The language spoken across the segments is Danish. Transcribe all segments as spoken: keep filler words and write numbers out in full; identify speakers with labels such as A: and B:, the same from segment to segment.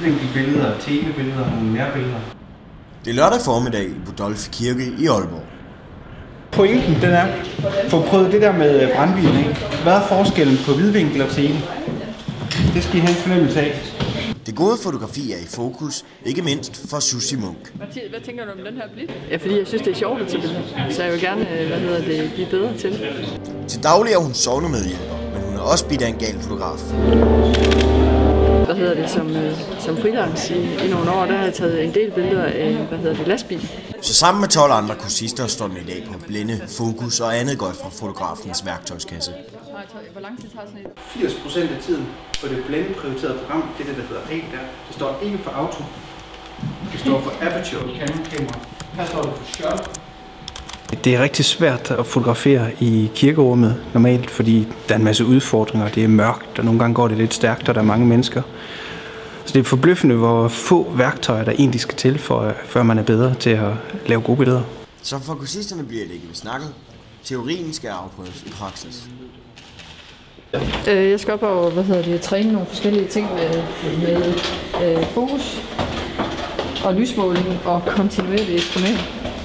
A: vidvinkelbilleder, tv-billeder og nærbilleder.
B: Det er lørdag formiddag i Budolfi Kirke i Aalborg.
A: Pointen den er, få prøvet det der med brandbilen, ikke? Hvad er forskellen på vidvinkel og tele? Det skal I have en fornemmelse af.
B: Det gode fotografi er i fokus, ikke mindst for Susie Munk.
C: Hvad tænker du om den her blik? Ja, fordi jeg synes, det er sjovt at tage billeder, så jeg vil gerne hvad hedder det, blive bedre til.
B: Til daglig er hun sovnemedhjælper, men hun er også bidt af en gal fotograf.
C: Hvad hedder det, som, som freelance i, i nogle år, der har jeg taget en del billeder af, hvad hedder det, lastbil.
B: Så sammen med tolv andre kursister står den i dag på blinde, fokus og andet godt fra fotografens værktøjskasse.
C: Hvor lang tid tager sådan et?
A: firs procent af tiden på det blændeprioriterede program, det der, der hedder A der, det står ikke for auto. Det står for aperture kamera. Her står det for shot. Det er rigtig svært at fotografere i kirkerummet normalt, fordi der er en masse udfordringer. Det er mørkt, og nogle gange går det lidt stærkt, og der er mange mennesker. Så det er forbløffende, hvor få værktøjer der egentlig skal til, for, før man er bedre til at lave gode billeder.
B: Så for kursisterne bliver det ikke ved snakken. Teorien skal afprøves i praksis.
C: Jeg skal op og hvad hedder det, træne nogle forskellige ting med, med øh, fokus og lysmåling og kontinuerlig eksponering.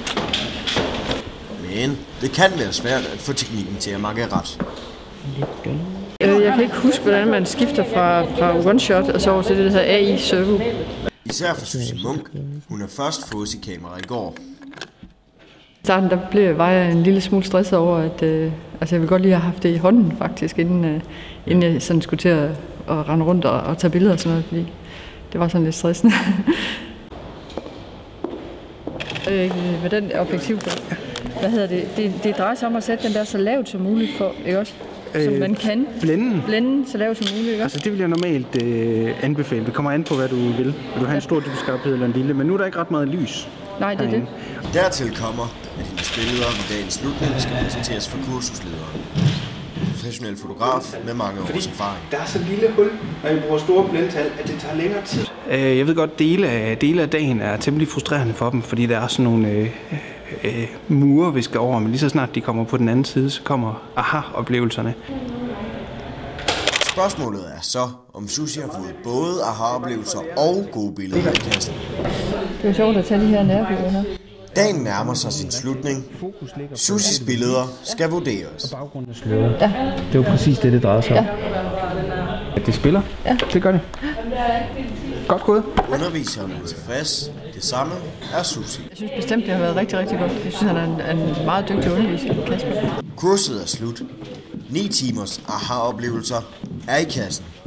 B: Men det kan være svært at få teknikken til at makke ret.
C: Jeg kan ikke huske, hvordan man skifter fra, fra one-shot og så over til det, der hedder A I Servo.
B: Især for Susie Munk. Hun har først fået sit kamera i går.
C: I starten der blev, var jeg en lille smule stresset over, at øh, altså jeg ville godt lige have haft det i hånden faktisk, inden, øh, inden jeg sådan skulle til at, at rende rundt og, og tage billeder og sådan noget, fordi det var sådan lidt stressende. øh, med den objektiv på. Hvad hedder det? det? Det drejer sig om at sætte den der så lavt som muligt for, ikke også? Som man kan.
A: Blænden?
C: Blænden så lavt som muligt, ikke?
A: Altså det vil jeg normalt øh, anbefale. Det kommer an på, hvad du vil. Vil du have en stor dybskarphed eller en lille? Men nu er der ikke ret meget lys.
C: Nej, det er det.
B: Dertil kommer, at hendes billeder ved dagens slutning skal præsenteres for kursuslederen. En professionel fotograf med mange års erfaring.
A: Der er så lille hul, når I bruger store blindtal, at det tager længere tid. Øh, jeg ved godt, dele af, dele af dagen er temmelig frustrerende for dem, fordi der er sådan nogle øh, øh, mure, vi skal over. Men lige så snart de kommer på den anden side, så kommer aha-oplevelserne.
B: Spørgsmålet er så, om Susie har fået både aha-oplevelser og gode billeder i kassen.
C: Det er sjovt at tage de her nærbilleder her.
B: Dagen nærmer sig sin slutning. Susies billeder skal vurderes.
A: Ja. Det er jo præcis det, det drejer sig om. Ja. Det spiller?
C: Ja.
A: Det gør det. Godt gået.
B: Underviseren er tilfreds. Det samme er Susie.
C: Jeg synes bestemt, det har været rigtig, rigtig godt. Jeg synes, han er en, en meget dygtig underviser, Kasper.
B: Kurset er slut. Ni timers aha-oplevelser er i kassen.